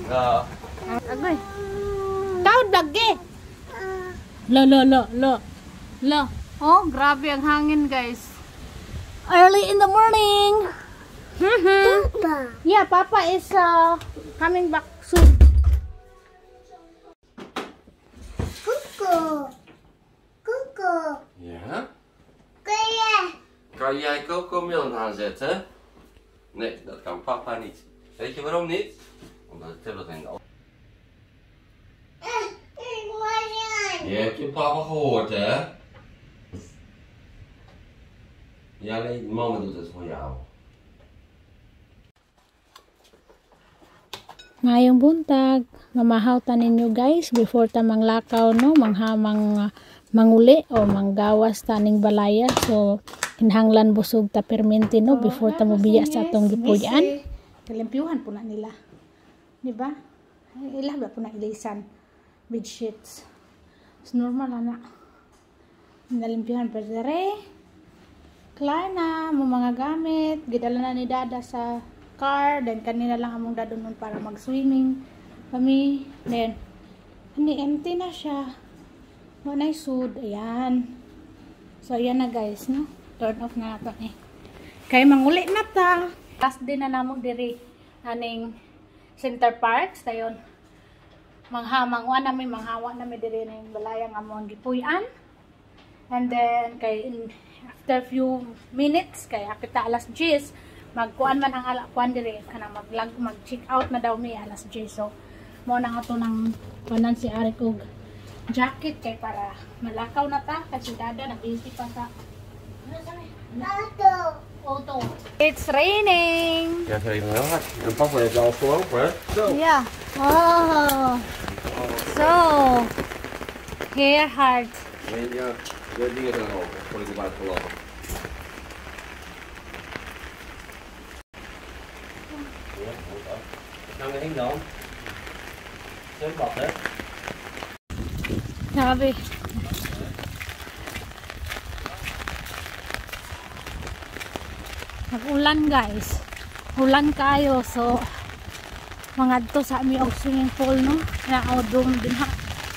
Agoy. Tao dagi. Lo. Oh, grabe ang hangin, guys. Early in the morning. Papa. Yeah, Papa is coming back soon. Coco. Ja? Kan jij cocomelk aanzetten? Nee, dat kan papa niet. Weet je waarom niet? Omdat het tablet in de oven. Je hebt je papa gehoord, hè? Ja, nee, mama doet het voor jou. Ngayong buntag, mamahaw ta ninyo guys before ta manglakaw no, manguli o manggawas taning balaya. So hinhanglan busog ta perminti no before ta mobiya sa atong gipuy-an. Kalimpyuhan po na nila. Di ba? Ilah ba po na ilisan bed sheets. So normal na. Nalimpyuhan pa dere. Klar na mo mga gamit, gidala na ni Dada sa car, then kanina lang among dadon nun para mag-swimming kami, then empty na siya, manay sud, ayan. So ayan na guys, no, turn off na nato kay manguli na ta. Last din na namog diri aning Center Parks dayon, manghawa nami diri na yung balayang among gipuy-an. And then kay after few minutes kay kita alas 10 magkuan man ang alakuan dire kana mag-check out na daw mi alas 10. So mo na ato nang kanan si Arik og jacket kay para malakaw na ta kasi Dada nag-busy pa sa auto. It's raining. Ja, even wel hard. En papa heeft al voorlopen, hè? Zo. Yeah. Oh. So here hard. Nee, ja, de dingen zijn open. Voor ik erbij gelopen. Gaan we heen dan? Zwembad, hè? Grabe. Nag-ulan guys. Ulan kayo. So, mga to sa aming swimming pool, no? Na-outdoor din ha.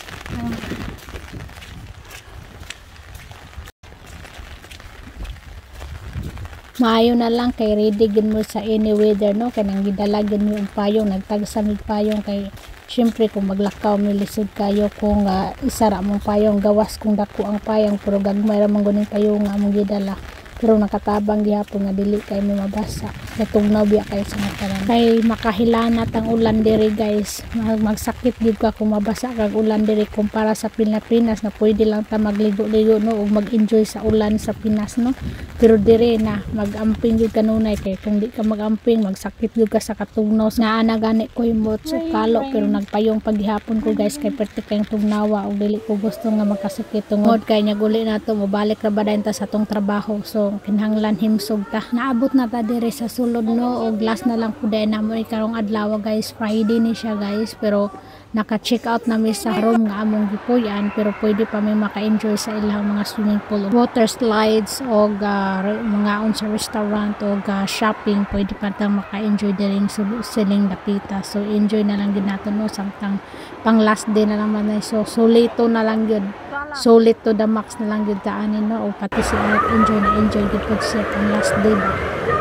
Maayo na lang kay ready gin mo sa any weather no, kay nang gidalagan mo ang payong, nagtagsamig payong kay syempre kung maglakaw mo lisod kayo kung isara mong payong gawas kung dako ang payong pero gagmay ra man guning payong nga among gidala. Pero nakatabang gihapon nga dili kay mo mabasa. Katugnaw biya kay sa mataran. Kay makahilanat ang ulan diri guys. Magsakit gid ka kung mabasa kag ulan diri kumpara sa Pilipinas na pwede lang ta magligo-ligo no ug mag-enjoy sa ulan sa Pinas no. Pero diri na mag-amping gid kanunay kay kung di ka mag-amping magsakit gid ka sa katugnaw. Naa na gani ko himot so kalo pero nagpayong paghihapon ko guys kay perti kay tugnawa ug dili ko gusto nga magkasakit tungod kay nya guli nato mobalik ra ba dayon ta sa tong trabaho. So kinahanglan himsog ta. Naabot na ta diri sa sulod no og last na lang pud na mo karong adlaw guys. Friday ni siya guys pero naka-check out na mi sa room nga among gipuy-an pero pwede pa may maka-enjoy sa ilang mga swimming pool, water slides og mga on sa restaurant og shopping pwede pa ta maka-enjoy diri siling dapita. So enjoy na lang gid nato no samtang pang last day na naman na so solito na lang gyud. Solid to the max na lang gyud ta anin no o pati si enjoy gid pud siya pang last day ba.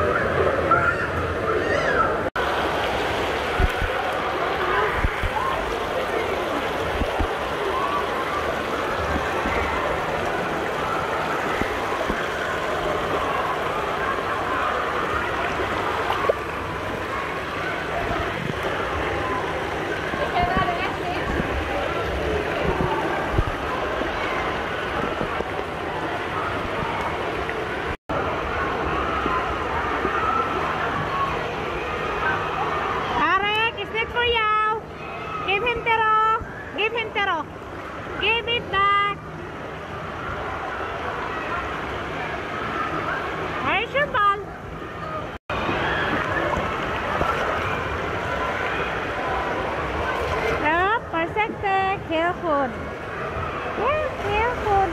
Give it back. Where's your ball? No, perfect. Careful. Yeah, careful.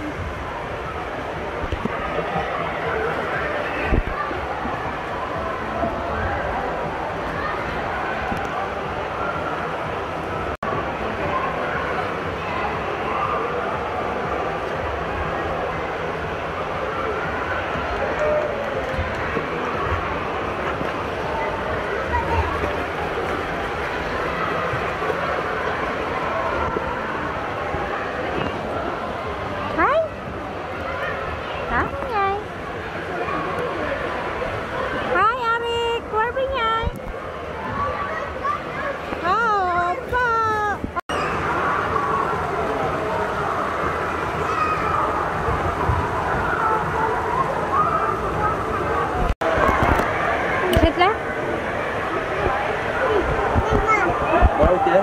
Okay.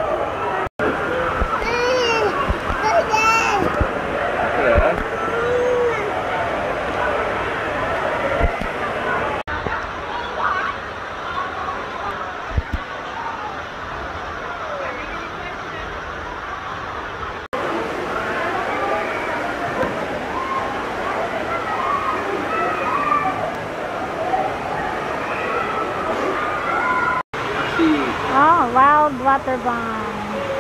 Yeah. Oh, wild water bomb.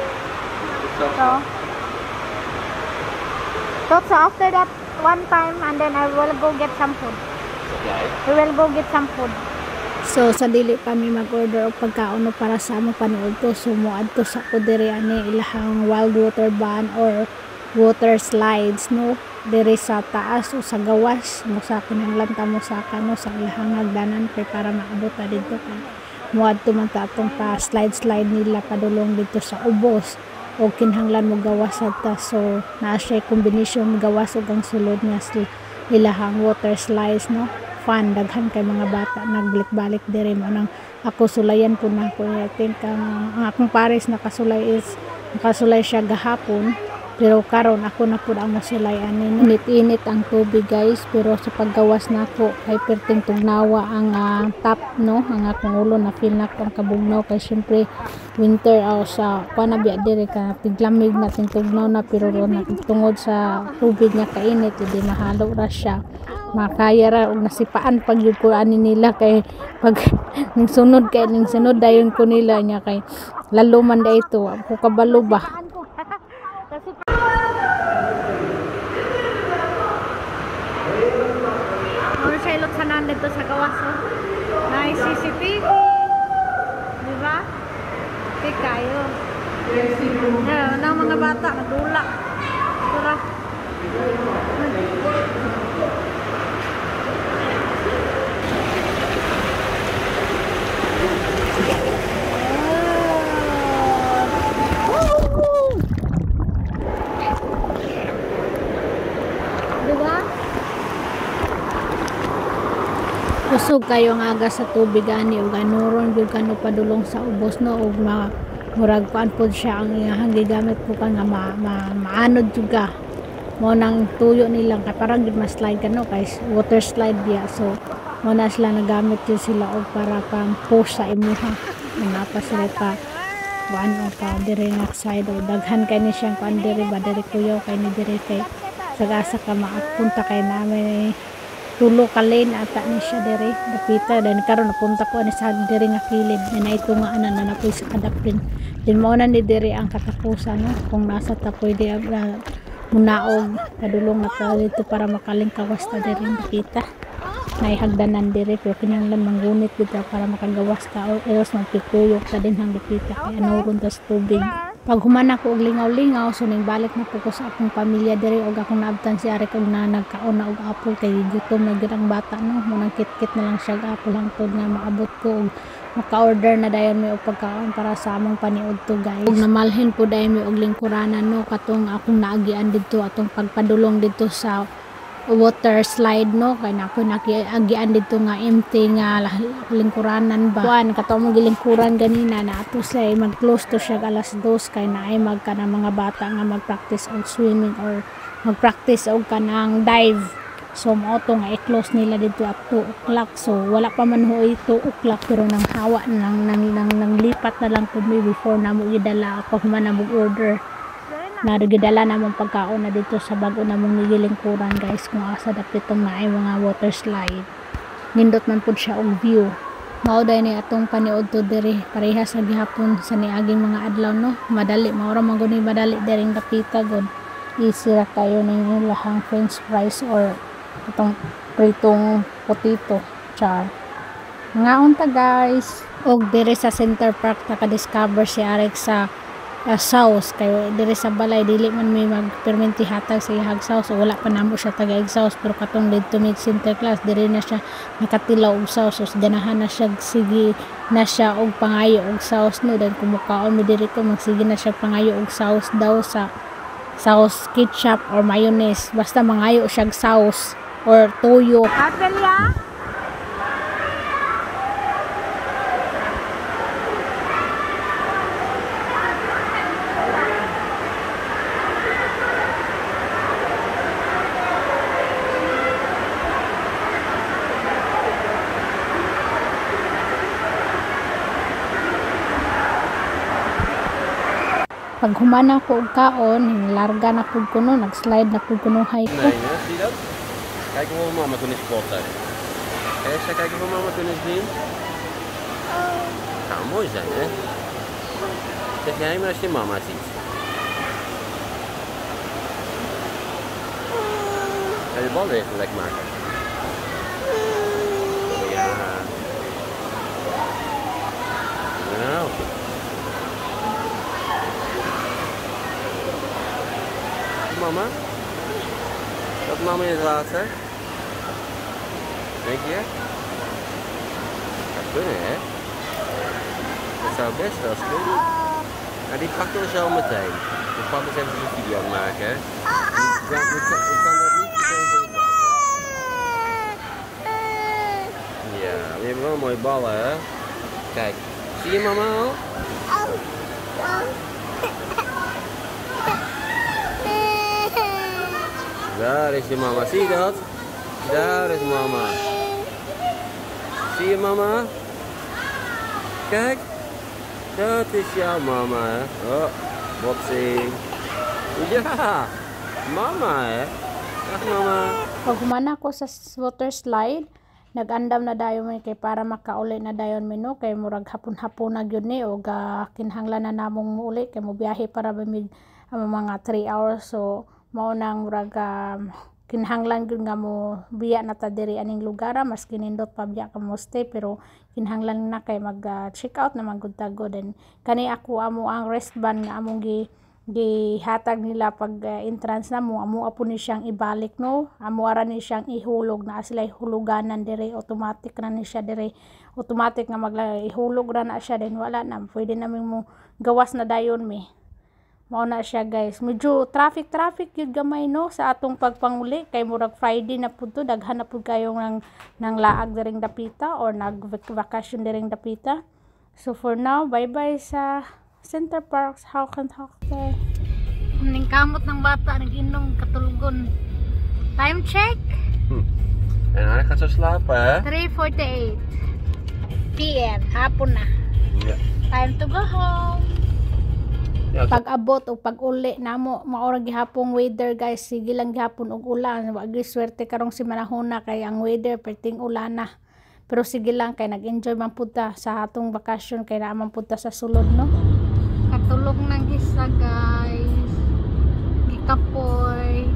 So after that one time, and then I will go get some food. We will go get some food. So sa dili pa mi mag-order og pagkaon no para sa among panuod to, so moadto sa ko diri ani ilahang wild water ban or water slides no diri sa taas o sa gawas mo sa kinahanglan ta mo sa kano sa ilahang hagdanan kay para maabot ta didto kay moadto man ta atong pa slide nila padulong dito sa ubos o kinahanglan mo gawas ta, so naa siya combination gawas ug ang sulod nga ilahang water slides no. Fun, daghan kay mga bata nagbalik-balik diri mo nang ako sulayan po na ko yatin kang akong pares nakasulay siya gahapon, pero karon ako na po ang masulay ani. Init ang tubig guys, pero sa paggawas nako kay perting tugnawa ang top no, ang akong ulo na feel nako ang kabugnaw kay syempre winter sa panabi diri ka tiglamig na tugnaw na, pero ron tungod sa tubig nga kainit di mahalo ra siya makaya ra og nasipaan pag yun ko ani nila kay pag ning sunod dayon ko nila nya kay lalo man da ito ako kabalo ba. Or sa ilot sanan dito sa gawas na CCTV di ba? Kayo na mga bata nagdula tara. Kusog kayo ang aga sa tubig ani ug anuron gyud kano padulong sa ubos no ug murag kuan pod siya ang iyang gigamit po ka nga maanod juga mo nang tuyo nilang kay parang gid ma-slide kano kay water slide dia, so mo na sila nagamit yun sila og para pang push sa imuha napa sila pa kuan o pa diri nga side o daghan kay ni siyang kuan diri ba diri kuyaw kay ni diri kay sagasa ka maapunta kay namin tulo ka lane ata ni siya diri dapita dan karon napunta ko ani sa diri nga kilid na ito nga ana na napoy sa kadapin din mo na ni diri ang katapusan no kung nasa ta pwede munaog padulong na ta dito para makalingkawas ta diri dapita nay hagdanan diri pero kinahanglan manggunit dito para makagawas ta o else magpituyok ta din hang dapita kay ano ron tas tubig. Pag humana ko og lingaw-lingaw, so ning balik na po ko sa akong pamilya diri og akong naabtan si Arik og na nagkaon na og apple kay gutom na gyud ang bata no, mo nang kit-kit na lang siya apple hangtod nga maabot ko og maka-order na dayon mi og pagkaon para sa among paniud to guys. Ug namalhin po dayon mi og lingkuranan no katong akong naagian didto atong pagpadulong didto sa water slide no kay nako nakiagian dito nga empty nga lingkuranan ba kuan kato mo gilingkuran ganina na ato say mag-close to siya alas 2 kay naay magka na mga bata nga mag-practice og swimming or mag-practice og kanang dive, so mo to nga i-close nila dito at 2 o'clock, so wala pa man ho 2 o'clock pero nang hawa nang lipat na lang pud mi before na mo idala pag man na mo order narigidala namang pagkaon na dito sa bago namong nigilingkuran guys kung asa dapit itong naay mga water slide. Nindot man po siya og view. Mauday ni atong paniod to diri pareha sa gihapon sa niaging mga adlaw no. Madali maura man guni madali diring dapita gud. Easy ra kayo ning lahang french fries or itong pritong potato char. Ngaon ta guys. Og diri sa Center Park naka-discover si Arik sa sauce kay diri sa balay dili man may magpermenti hatag sa ihag sauce, so wala pa namo siya taga sauce pero katong dito mid center class diri na siya nakatilaw og sauce, so ganahan na siya sige na siya og pangayo og sauce no, then kumukaon mi diri ko magsige na siya pangayo og sauce daw sa sauce ketchup or mayonnaise basta mangayo siya sauce or toyo. Atelia Pag humana ko og kaon, larga na pud kuno, nag-slide na pud kuno high ko. Nee, hè? Zie je dat? Kijk hoe mama toen is spotten. Esther, kijk hoe mama toen is zien. Zou mooi zijn, hè? Zeg jij maar als je mama ziet. Ga je bal weer gelijk maken? Ja. Nou. Mama? Dat mama in het water? Denk je? Dat kunnen, hè? Dat zou best wel eens kunnen. Nou, die pakken we zo meteen. Dus papa is even een video aan het maken, hè? Ja, ik kan dat niet meteen voor je pakken. Ja, die hebben wel mooie ballen, hè? Kijk, zie je mama al? Daar is je mama, zie je dat? Daar is mama. Zie je mama? Kijk, dat is jouw mama, hè? Oh, botsing. Ja, mama, hè? Dag mama. Pag humana ko sa water slide, nag-andam na dayon mi kay para makauli na dayon mi no kay murag hapon-hapon na gyud ni og kinahanglan na namong muuli kay mo biyahe para bimig mga 3 hours, so mao nang murag kinahanglan gyud nga mo biya na ta diri aning lugar, mas kinindot pa biya ka mo stay, pero kinahanglan na kay mag check out na magud tagod. And kani ako amo ang wristband nga among gihatag nila pag entrance na mo, amo apo ni siyang ibalik no, amo ara ni siyang ihulog na sila huluganan dire, automatic na ni siya dire, automatic nga ihulog ra na siya, then wala na pwede namin mo gawas na dayon mi. Mao na siya guys, medyo traffic yun gamay no sa atong pagpanguli kay murag Friday na pud to, daghan na pud kayo ng laag diring dapita or nag-vacation diring dapita. So for now, bye bye sa Center Parcs. How can talk there? Ning kamot ng bata nag-inom katulgon. Time check. En hij gaat zo slapen, hè? 3:48 PM, hapon na. Ja. Time to go home. Ja, Pag abot o pag uli namo maura gihapong weather guys, sige lang gihapon og ulan, wa gyud swerte karong si manahona kay ang weather perting ulan na. Pero sige lang kay nag-enjoy man pud ta sa atong bakasyon kay naman pud ta sa sulod no. Katulog nang gisa guys. Gikapoy.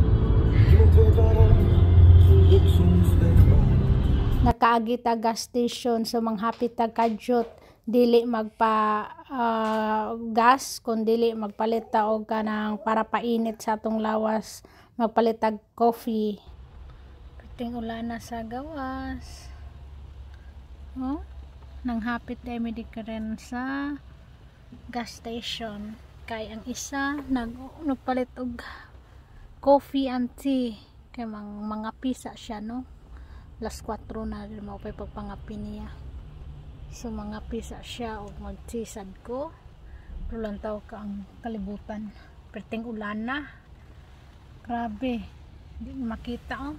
Nakaagi ta gas station, so manghapit ta kadyot, dili magpa gas kun dili magpalit ta og kanang para painit sa atong lawas, magpalit ta coffee. Piting ulan na sa gawas. Oh, nang hapit dai mi dikaren sa gas station kay ang isa nagpalit og coffee and tea kay mga pisa siya no. Las 4 na rin mo pa pagpangapi niya. So mga pisa siya o mag-tea sad ko. Pero lang tao ka ang kalibutan. Perting ulan na. Grabe. Hindi makita oh.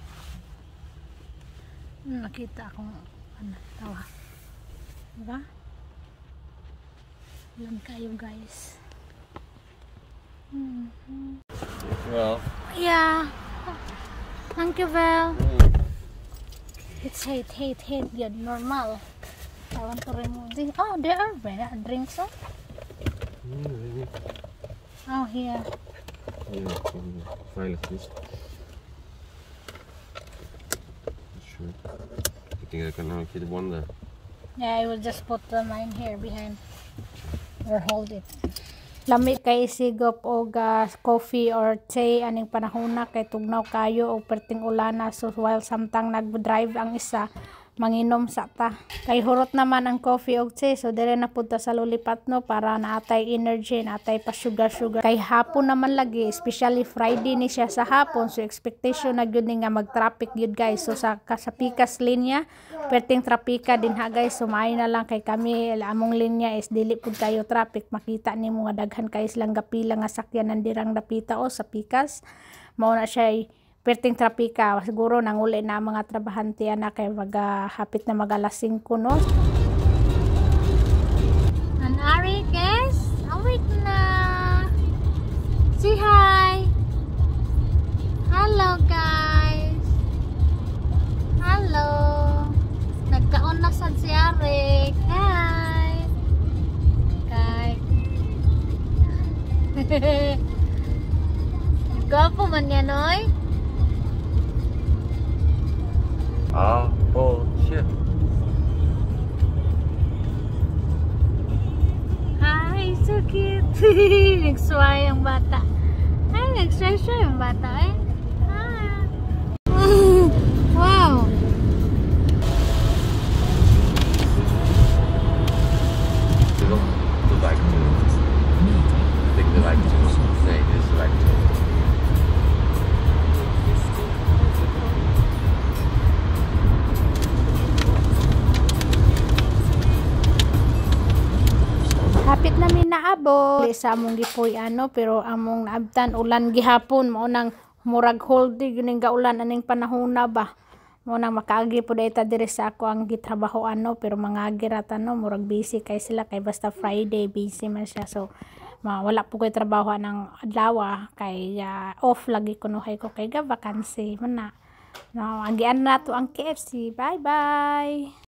Nakita akong ano, tawa. Diba? Ulan kayo guys. Well. Yeah. Thank you, Val. It's hate, good, normal. I want to remove this. Oh, there are drinks. Oh, here. Ja, veilig is. Sure. Ik denk dat ik nou een keer de wanden. Yeah, I will just put mine here behind. Or hold it. Lami kay sigop og coffee or tea aning panahona kay tugnaw kayo og perting ulana, so while samtang nag-drive ang isa manginom sa ta kay hurot naman ang coffee og tea, so dire na pud ta sa lulipat no para naatay energy, naatay pa sugar kay hapon naman lagi, especially Friday ni siya sa hapon, so expectation na gyud nga mag-traffic gyud guys. So sa Pikas linya perting trapika din ha guys, so maayo na lang kay kami among linya is dili pud kayo traffic, makita nimo nga daghan kay silang gapila nga sakyanan dirang dapita o sa Pikas. Mao na siya perting trapika, siguro nanguli na mga trabahante na kay hapit na mag-alas 5 no. An Ari guys, awake na. Gwapo man yan, oy. Oh, shit. Hi, so cute. Nagsway ang bata. Ay, nagsway ang bata, eh. Ah. Wow. They like to. I think they like to. They just like to. Hapit namin naabot sa among gipoy ano, pero among naabtan ulan gihapon, mao nang murag holdi gining gaulan aning panahona ba, mao nang makaagi pud ita diri sa ako ang gitrabaho ano, pero mga agirat ano, murag busy kay sila kay basta Friday busy man siya, so wala po ko'y trabaho ng adlaw kay off lagi kunuhay ko kay ga vacancy man na. No, agian na to ang KFC. Bye bye.